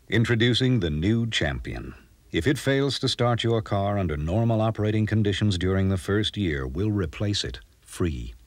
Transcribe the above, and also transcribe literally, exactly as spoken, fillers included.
Introducing the new Champion. If it fails to start your car under normal operating conditions during the first year, we'll replace it free.